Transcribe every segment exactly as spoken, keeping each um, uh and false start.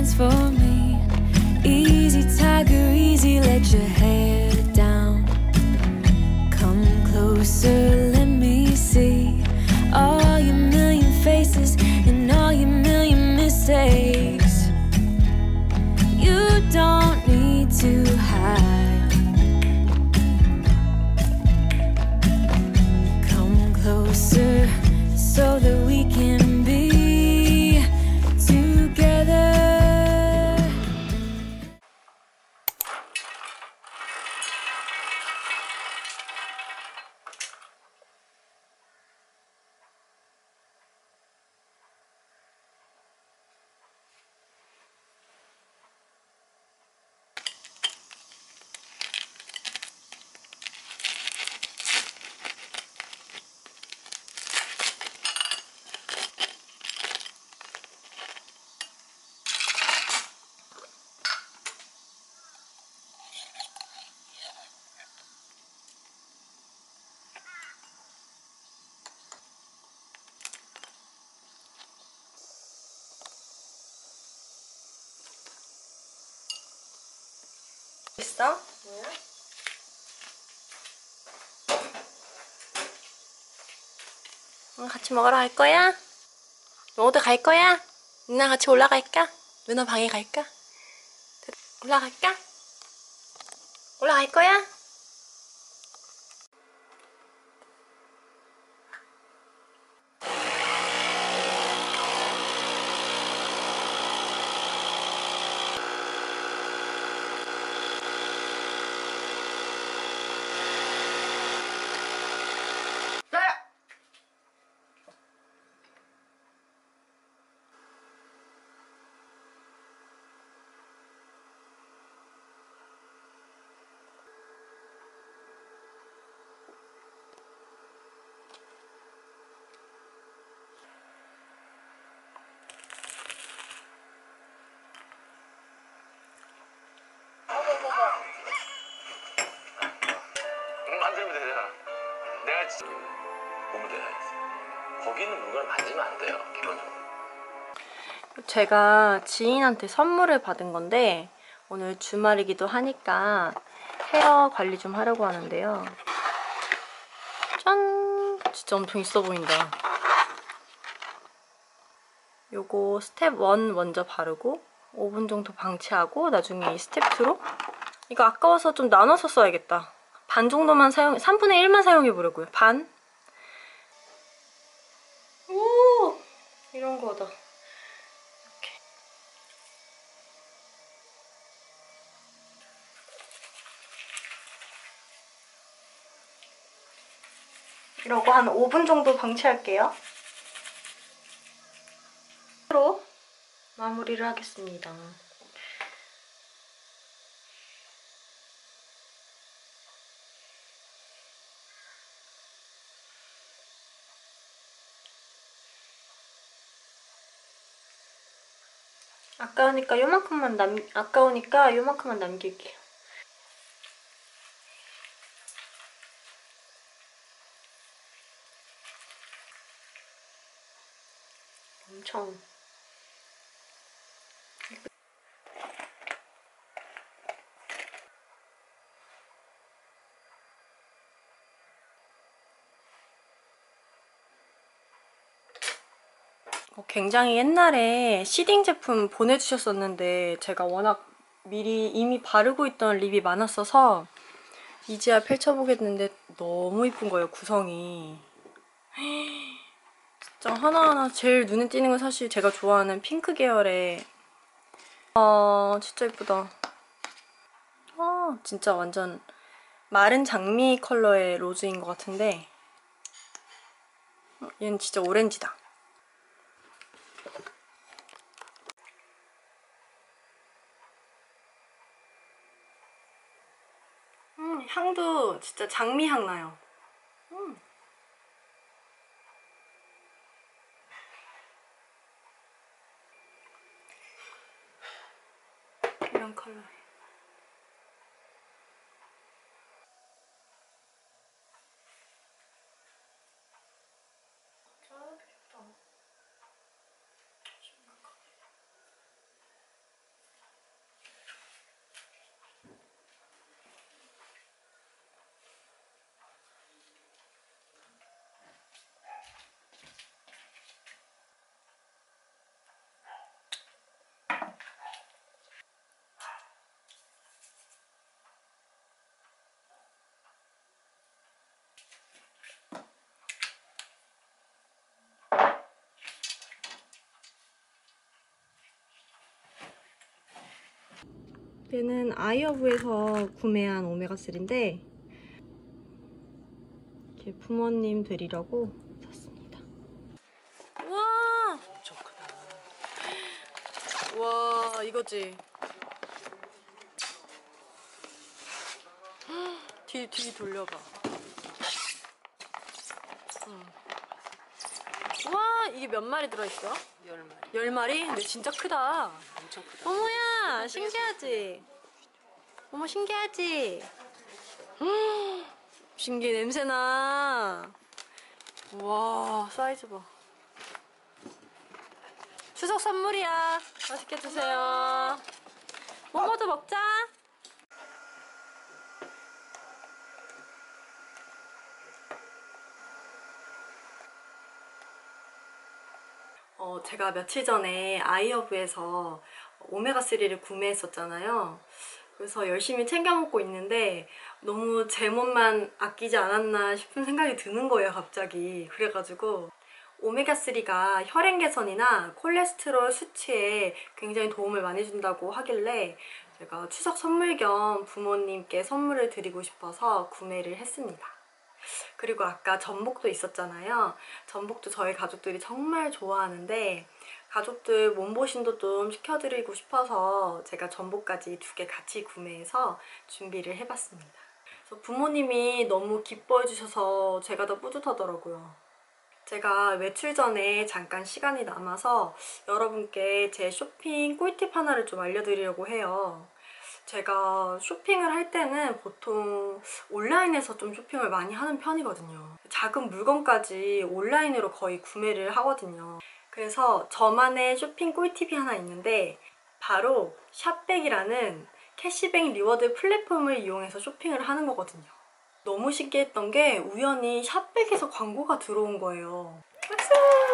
dance for me. Easy tiger, easy, let your hair down. Come closer, let me see all your million faces and all your million mistakes. You don't need to hide. Come closer so that we can be together. 있어? 뭐야? 응, 같이 먹으러 갈 거야? 너도 갈 거야? 누나 같이 올라갈까? 누나 방에 갈까? 올라갈까? 올라갈 거야? 만들면 되잖아. 내가 지금 보면 돼. 거기는 물건을 만지면 안 돼요, 기본적으로. 제가 지인한테 선물을 받은 건데 오늘 주말이기도 하니까 헤어 관리 좀 하려고 하는데요. 짠! 진짜 엄청 있어 보인다. 요거 스텝 일 먼저 바르고 오 분 정도 방치하고 나중에 이 스텝 이로 이거 아까워서 좀 나눠서 써야겠다. 반 정도만 사용, 삼분의 일만 사용해보려고요. 반? 오! 이런 거다. 이렇게. 이러고 한 오 분 정도 방치할게요. 로 마무리를 하겠습니다. 아까우니까 요만큼만 남 아까우니까 요만큼만 남길게요. 엄청 굉장히 옛날에 시딩 제품 보내주셨었는데 제가 워낙 미리 이미 바르고 있던 립이 많았어서 이제야 펼쳐보겠는데 너무 이쁜 거예요, 구성이. 진짜 하나하나 제일 눈에 띄는 건 사실 제가 좋아하는 핑크 계열의 아 진짜 이쁘다. 아 진짜 완전 마른 장미 컬러의 로즈인 것 같은데 얘는 진짜 오렌지다. 음, 향도 진짜 장미 향 나요. 음. 이런 컬러예요. 얘는 아이허브에서 구매한 오메가삼인데 이렇게 부모님 드리려고 샀습니다. 우와! 엄청 크다. 와, 이거지? 뒤, 뒤 돌려봐. 응. 와, 이게 몇 마리 들어있어? 열 마리. 열 마리? 근데 진짜 크다. 엄청 크다. 어머야, 신기하지? 어머, 신기하지? 음, 신기해, 냄새나. 와, 사이즈 봐. 추석 선물이야. 맛있게 드세요. 모모도 먹자. 어, 제가 며칠 전에 아이허브에서 오메가삼을 구매했었잖아요. 그래서 열심히 챙겨 먹고 있는데 너무 제 몸만 아끼지 않았나 싶은 생각이 드는 거예요, 갑자기. 그래가지고 오메가삼가 혈행 개선이나 콜레스테롤 수치에 굉장히 도움을 많이 준다고 하길래 제가 추석 선물 겸 부모님께 선물을 드리고 싶어서 구매를 했습니다. 그리고 아까 전복도 있었잖아요. 전복도 저희 가족들이 정말 좋아하는데 가족들 몸보신도 좀 시켜드리고 싶어서 제가 전복까지 두 개 같이 구매해서 준비를 해봤습니다. 그래서 부모님이 너무 기뻐해 주셔서 제가 더 뿌듯하더라고요. 제가 외출 전에 잠깐 시간이 남아서 여러분께 제 쇼핑 꿀팁 하나를 좀 알려드리려고 해요. 제가 쇼핑을 할 때는 보통 온라인에서 좀 쇼핑을 많이 하는 편이거든요. 작은 물건까지 온라인으로 거의 구매를 하거든요. 그래서 저만의 쇼핑 꿀팁이 하나 있는데 바로 샵백이라는 캐시백 리워드 플랫폼을 이용해서 쇼핑을 하는 거거든요. 너무 신기했던 게 우연히 샵백에서 광고가 들어온 거예요. 박수!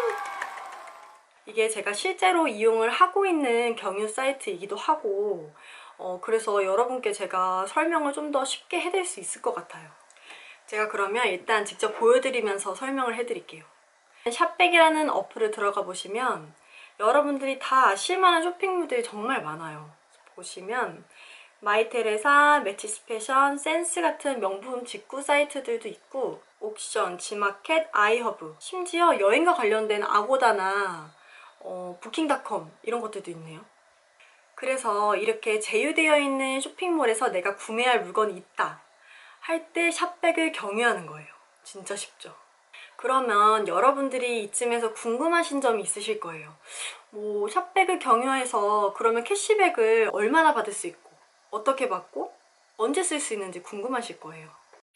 이게 제가 실제로 이용을 하고 있는 경유 사이트이기도 하고 어, 그래서 여러분께 제가 설명을 좀 더 쉽게 해드릴 수 있을 것 같아요. 제가 그러면 일단 직접 보여드리면서 설명을 해드릴게요. 샵백이라는 어플을 들어가 보시면 여러분들이 다 아실만한 쇼핑몰들이 정말 많아요. 보시면 마이테레사, 매치스패션, 센스 같은 명품 직구 사이트들도 있고 옥션, 지마켓, 아이허브, 심지어 여행과 관련된 아고다나 어, 부킹닷컴 이런 것들도 있네요. 그래서 이렇게 제휴되어 있는 쇼핑몰에서 내가 구매할 물건이 있다 할 때 샵백을 경유하는 거예요. 진짜 쉽죠? 그러면 여러분들이 이쯤에서 궁금하신 점이 있으실 거예요. 뭐 샵백을 경유해서 그러면 캐시백을 얼마나 받을 수 있고 어떻게 받고 언제 쓸 수 있는지 궁금하실 거예요.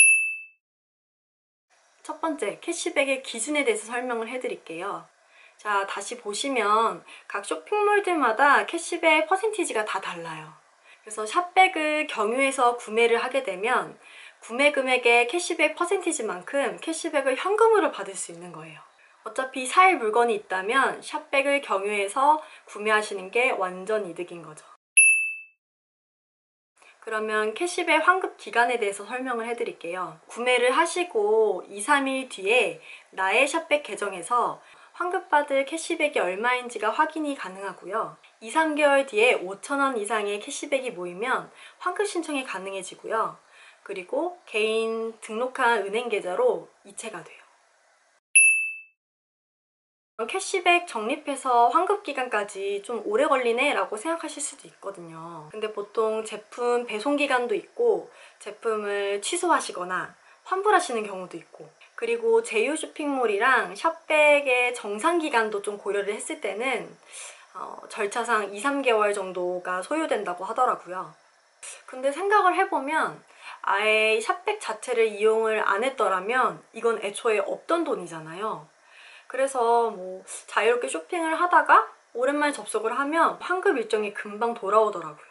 첫 번째, 캐시백의 기준에 대해서 설명을 해드릴게요. 자, 다시 보시면 각 쇼핑몰들마다 캐시백 퍼센티지가 다 달라요. 그래서 샵백을 경유해서 구매를 하게 되면 구매 금액의 캐시백 퍼센티지만큼 캐시백을 현금으로 받을 수 있는 거예요. 어차피 살 물건이 있다면 샵백을 경유해서 구매하시는 게 완전 이득인 거죠. 그러면 캐시백 환급 기간에 대해서 설명을 해드릴게요. 구매를 하시고 이, 삼 일 뒤에 나의 샵백 계정에서 환급받을 캐시백이 얼마인지가 확인이 가능하고요. 이, 삼 개월 뒤에 오천 원 이상의 캐시백이 모이면 환급 신청이 가능해지고요. 그리고 개인 등록한 은행 계좌로 이체가 돼요. 캐시백 적립해서 환급 기간까지 좀 오래 걸리네 라고 생각하실 수도 있거든요. 근데 보통 제품 배송 기간도 있고 제품을 취소하시거나 환불하시는 경우도 있고 그리고 제휴 쇼핑몰이랑 샵백의 정상 기간도 좀 고려를 했을 때는 어, 절차상 이, 삼 개월 정도가 소요된다고 하더라고요. 근데 생각을 해보면 아예 샵백 자체를 이용을 안 했더라면 이건 애초에 없던 돈이잖아요. 그래서 뭐 자유롭게 쇼핑을 하다가 오랜만에 접속을 하면 환급 일정이 금방 돌아오더라고요.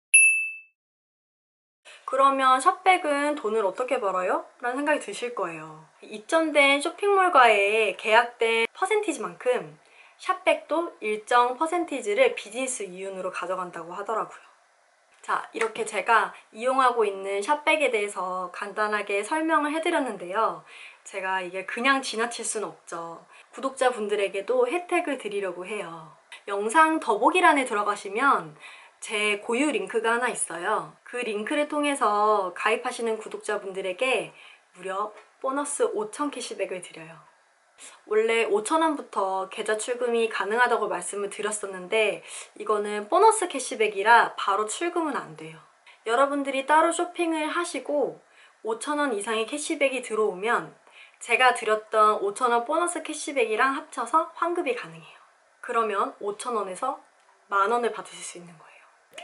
그러면 샵백은 돈을 어떻게 벌어요? 라는 생각이 드실 거예요. 입점된 쇼핑몰과의 계약된 퍼센티지만큼 샵백도 일정 퍼센티지를 비즈니스 이윤으로 가져간다고 하더라고요. 자, 이렇게 제가 이용하고 있는 샵백에 대해서 간단하게 설명을 해드렸는데요. 제가 이게 그냥 지나칠 순 없죠. 구독자분들에게도 혜택을 드리려고 해요. 영상 더보기란에 들어가시면 제 고유 링크가 하나 있어요. 그 링크를 통해서 가입하시는 구독자분들에게 무려 보너스 오천 캐시백을 드려요. 원래 오천 원부터 계좌 출금이 가능하다고 말씀을 드렸었는데 이거는 보너스 캐시백이라 바로 출금은 안 돼요. 여러분들이 따로 쇼핑을 하시고 오천 원 이상의 캐시백이 들어오면 제가 드렸던 오천 원 보너스 캐시백이랑 합쳐서 환급이 가능해요. 그러면 오천 원에서 만 원을 받으실 수 있는 거예요.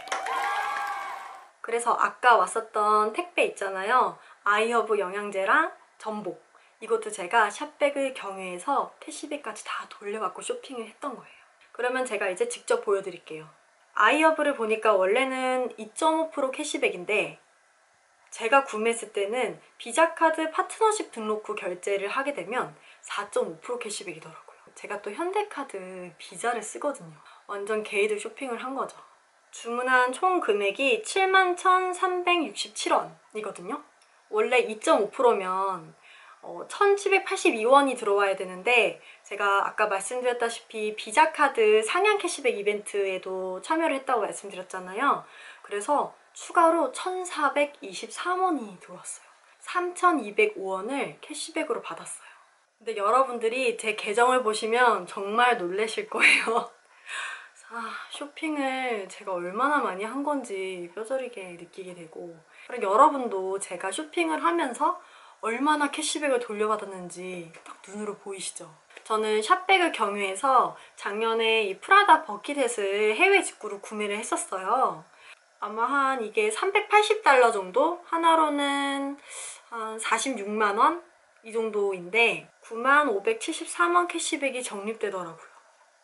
그래서 아까 왔었던 택배 있잖아요. 아이허브 영양제랑 전복, 이것도 제가 샵백을 경유해서 캐시백까지 다 돌려받고 쇼핑을 했던 거예요. 그러면 제가 이제 직접 보여드릴게요. 아이허브를 보니까 원래는 이 점 오 퍼센트 캐시백인데 제가 구매했을 때는 비자카드 파트너십 등록 후 결제를 하게 되면 사 점 오 퍼센트 캐시백이더라고요. 제가 또 현대카드 비자를 쓰거든요. 완전 게이드 쇼핑을 한 거죠. 주문한 총 금액이 칠만 천삼백육십칠 원이거든요. 원래 이 점 오 퍼센트면 어, 천칠백팔십이 원이 들어와야 되는데 제가 아까 말씀드렸다시피 비자카드 상향 캐시백 이벤트에도 참여를 했다고 말씀드렸잖아요. 그래서 추가로 천사백이십삼 원이 들어왔어요. 삼천이백오 원을 캐시백으로 받았어요. 근데 여러분들이 제 계정을 보시면 정말 놀라실 거예요. 아, 쇼핑을 제가 얼마나 많이 한 건지 뼈저리게 느끼게 되고, 그리고 여러분도 제가 쇼핑을 하면서 얼마나 캐시백을 돌려받았는지 딱 눈으로 보이시죠? 저는 샵백을 경유해서 작년에 이 프라다 버킷햇을 해외 직구로 구매를 했었어요. 아마 한 이게 삼백팔십 달러 정도? 하나로는 한 사십육만 원? 이 정도인데 구만 오백칠십삼 원 캐시백이 적립되더라고요.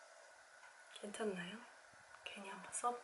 괜찮나요? 괜히 한번 써보고.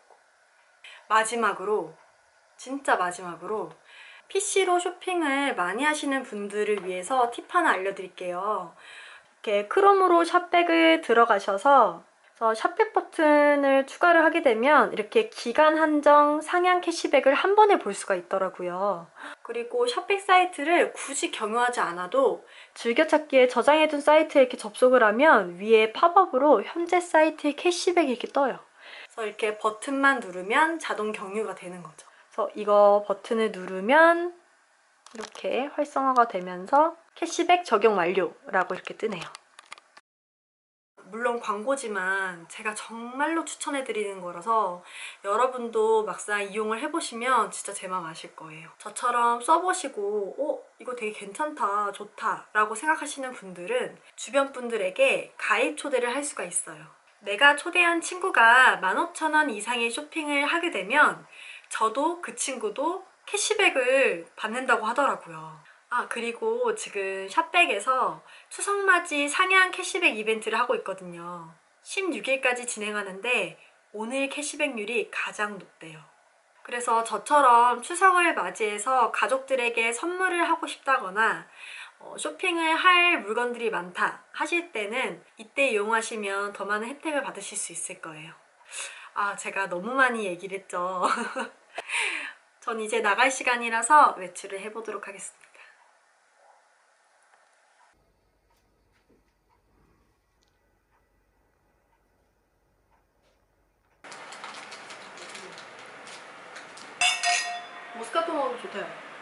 마지막으로, 진짜 마지막으로 피시로 쇼핑을 많이 하시는 분들을 위해서 팁 하나 알려드릴게요. 이렇게 크롬으로 샵백을 들어가셔서 샵백 버튼을 추가를 하게 되면 이렇게 기간 한정 상향 캐시백을 한 번에 볼 수가 있더라고요. 그리고 샵백 사이트를 굳이 경유하지 않아도 즐겨찾기에 저장해둔 사이트에 이렇게 접속을 하면 위에 팝업으로 현재 사이트의 캐시백이 이렇게 떠요. 그래서 이렇게 버튼만 누르면 자동 경유가 되는 거죠. 그래서 이거 버튼을 누르면 이렇게 활성화가 되면서 캐시백 적용 완료라고 이렇게 뜨네요. 물론 광고지만 제가 정말로 추천해드리는 거라서 여러분도 막상 이용을 해보시면 진짜 제 맘 아실 거예요. 저처럼 써보시고 어? 이거 되게 괜찮다, 좋다 라고 생각하시는 분들은 주변 분들에게 가입 초대를 할 수가 있어요. 내가 초대한 친구가 만 오천 원 이상의 쇼핑을 하게 되면 저도 그 친구도 캐시백을 받는다고 하더라고요. 아, 그리고 지금 샵백에서 추석맞이 상향 캐시백 이벤트를 하고 있거든요. 십육 일까지 진행하는데 오늘 캐시백률이 가장 높대요. 그래서 저처럼 추석을 맞이해서 가족들에게 선물을 하고 싶다거나 어, 쇼핑을 할 물건들이 많다 하실 때는 이때 이용하시면 더 많은 혜택을 받으실 수 있을 거예요. 아, 제가 너무 많이 얘기를 했죠. 전 이제 나갈 시간이라서 외출을 해보도록 하겠습니다. 모스카토 먹으면 좋대요.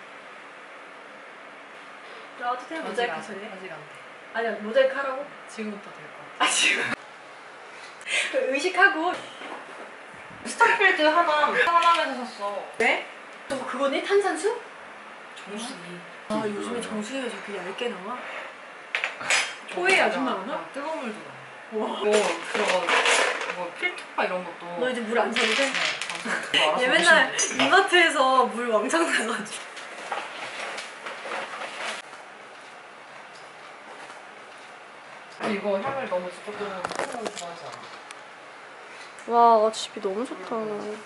나와도 돼? 모자이크 아직, 처리해? 아직 안 돼. 아니야, 모자이크 하라고? 지금부터 될 것 같아. 아, 지금? 의식하고. 스타필드 하나 하나에서 샀어. 왜? 어, 그거니? 탄산수? 정수기. 아, 요즘에 정수기가 저렇게 얇게 나와? 초에 아줌마 나오나? 뜨거운 물도 나와. 와. 뭐 들어가 뭐 필터파 이런 것도. 너 이제 물 안 사도 돼? 네, 얘 맨날 이마트에서 물 왕창 나가지고. 이거 향을 너무 조금 향을 좋아하지 않아. 와, 집이 너무 좋다.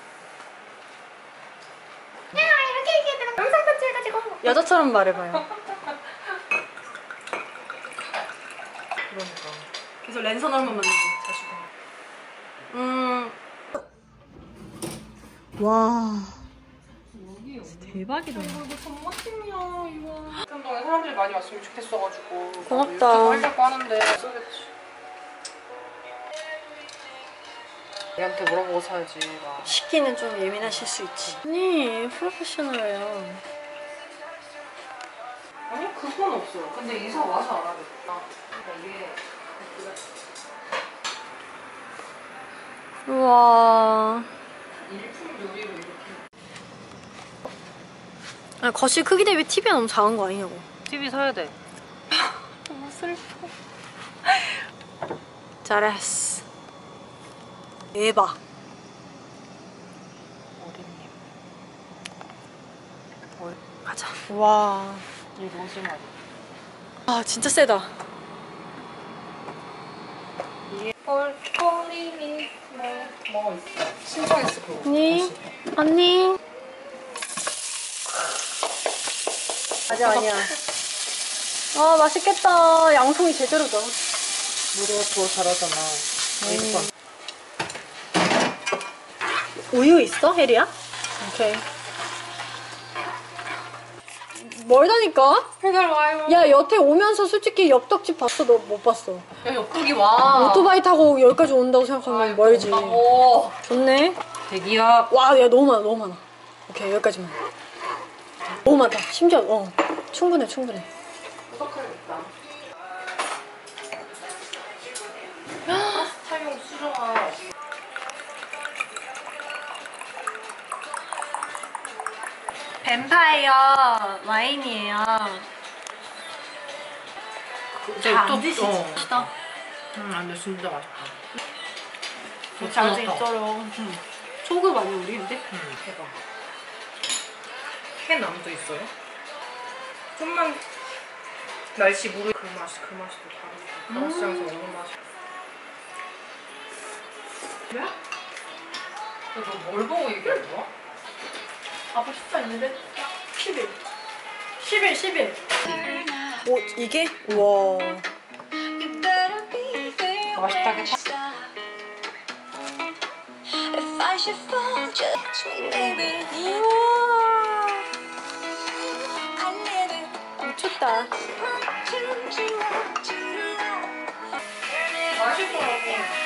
영상 편지해가지고. 여자처럼 말해봐요. 그러니까. 계속 랜선 얼마 만들지. 자주. 음. 와. 대박이다. 이거 전맛집이야 이거. 한동안 사람들이 많이 왔으면 좋겠어가지고. 고맙다. 하려고 하는데. 써겠지. 얘한테 물어보고 사야지. 막. 식기는 좀 예민하실 수 있지. 아니 프로페셔널해요. 아니 그건 없어요. 근데 이사 와서 알아야겠다. 그러니까 이게 우와. 일품 요리로 이렇게. 아니, 거실 크기 대비 티비가 너무 작은 거 아니냐고. 티비 사야 돼. 너무 슬퍼. 잘했어. 대박. 어린님. 가자. 와. 이 로즈마리. 아 진짜 세다. 볼거리니 뭐 있어? 신청했어 그거. 언니? 언니? 아직 아니야. 아 맛있겠다. 양송이 제대로다. 우리가 더 잘하잖아. 음. 우유 있어? 혜리야? 오케이. 멀다니까? 배달 와요. 야 여태 오면서 솔직히 엽떡집 봤어? 너 못 봤어? 야 옆구기 와. 오토바이 타고 여기까지 온다고 생각하면 멀지. 오. 좋네. 대기야. 와, 야 너무 많아, 너무 많아. 오케이 여기까지만. 너무 많다. 심지어 어 충분해, 충분해. 부탁해야겠다. 파스타용 수정아. 뱀파이어 와인이에요. 잘안 드시지? 어. 응, 안돼 진짜 맛있다. 잘지 있어요. 소금 많이 우리인데? 응, 대박. 캔나무도 있어요? 좀만 날씨 모르 그 맛이 그 맛이 또 다르다. 프랑스장에서 먹는 맛이. 그래? 너뭘 보고 얘기하는 거야? 아빠 숫자 있는데? 십일. 십일, 십일. 오, 이게? 우와. 맛있다겠다. 미쳤다. 맛있더라고.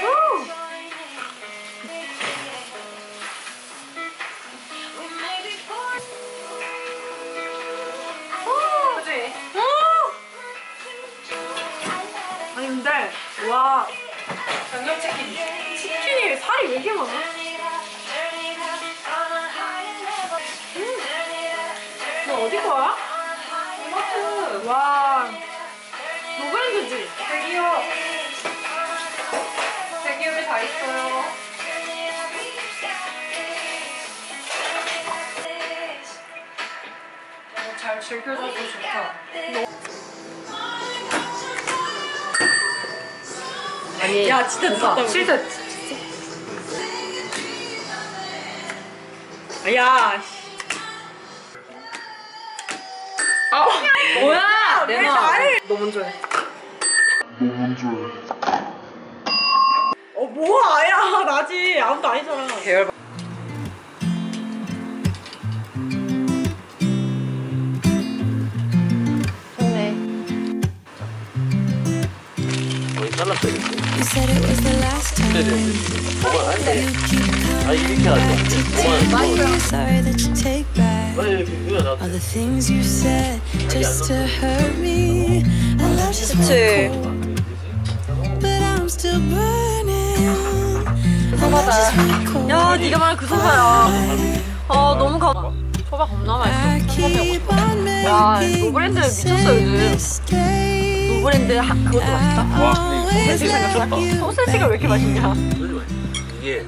그치? 아니 근데 와 양념치킨. 치킨이 살이 왜 이렇게 많아? 너 어디 거야? 토마토. 와 노브랜드지? 대기업. 대기업이 다 있어요. 어, 잘 즐겨줘서 좋다. 아니, 야 진짜 늦었다. 진짜. 야 아, 뭐야? 내 왜 말. 나를? 너 먼저 해. 어 뭐야? 야 나지 아무도 아니잖아. 계열. 좋네. 거의 잘랐어야겠어. You said it was the last time. 뭐가 안 돼. You keep 아 이렇게 하자. calling me. Sorry that you take back 빨리 이렇게 누가 나. all the things you said just to hurt me. I love you so 그치. cold, but I'm still burning. I love you so cold. 야 네가 말한 그 소바야. 아 너무 가. 소바 겁나 맛있어. I keep on 와 making 노브랜드 the 미쳤어 same 요즘. mistake. 노브랜드 하, 그것도 맛있다. 와 근데 Always 소세지 let 생각나? you 소세지가 왜 이렇게 맛있냐? 이게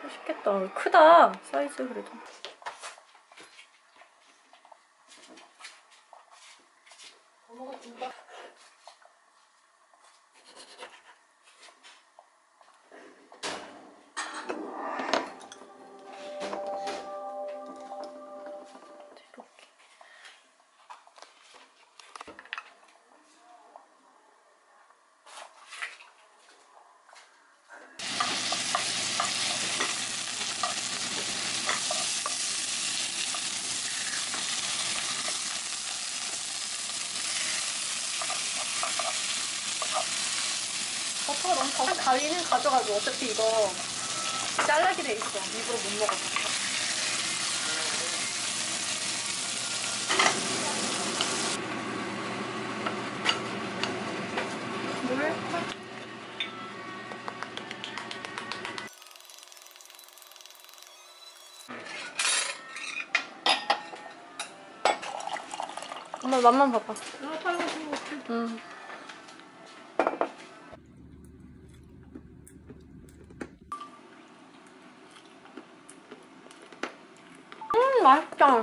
맛있겠다. 크다 사이즈 그래도. 버터가 너무 더 가위는 가져가죠. 어차피 이거 잘라게 돼 있어. 입으로 못 먹어서. 물? 엄마 맛만 봐봐. 아, 빨간 거. 응. 음, 맛있다.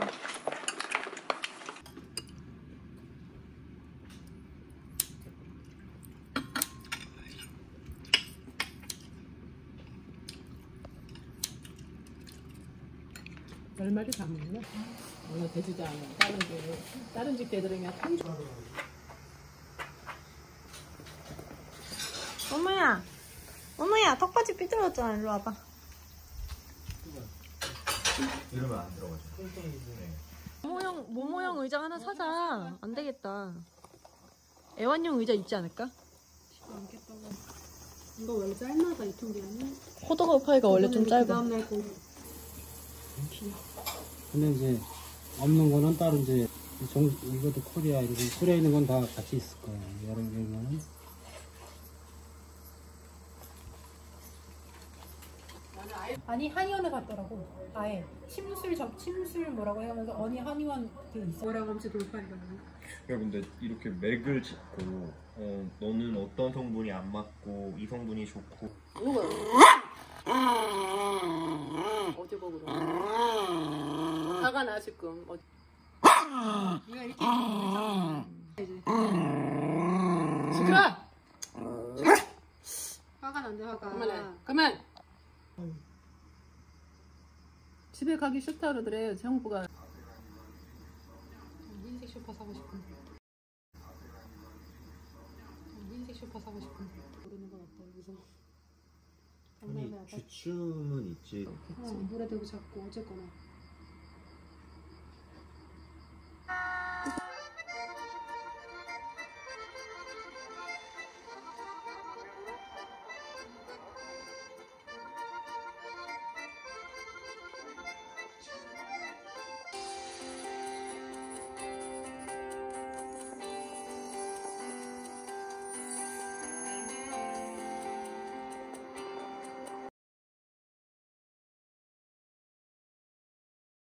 얼마를 다 먹나? 원래 돼지도 안 먹어. 다른 게 다른 집 개들은 통. 어머야, 어머야, 턱받이 삐뚤어졌잖아. 일로 와봐. 이러면 안 들어가죠. 모모형, 모모형 의자 하나 사자. 안 되겠다. 애완용 의자 있지 않을까? 이거 원래 짧나봐 이 통기는. 호두가 파이가 원래 좀 짧아. 그다음날 거. 근데 이제 없는 거는 따로 이제 정, 이것도 코리아 이렇게 코리아 있는 건 다 같이 있을 거예요. 여러 개면은 아니 한의원에 갔더라고. 아예 침술 접 침술 뭐라고 해가면서 언니 한의원 그 있어. 뭐라고 하면서 돌파리가. 여러분들 이렇게 맥을 짚고 어, 너는 어떤 성분이 안 맞고 이 성분이 좋고 어디 보고 그래? 화가 나 지금. 어. 내가 이렇게 시끄러. 화가 난대 화가. 그만해. 그만. 집에 가기 싫다 그러더래 정부가. 흰색 쇼파 사고 싶은데. 흰색 쇼파 사고 싶은데. 모르는 건 없다 여기서. 아니 주춤은 있지. 어, 물에 대고 잡고 어쨌거나.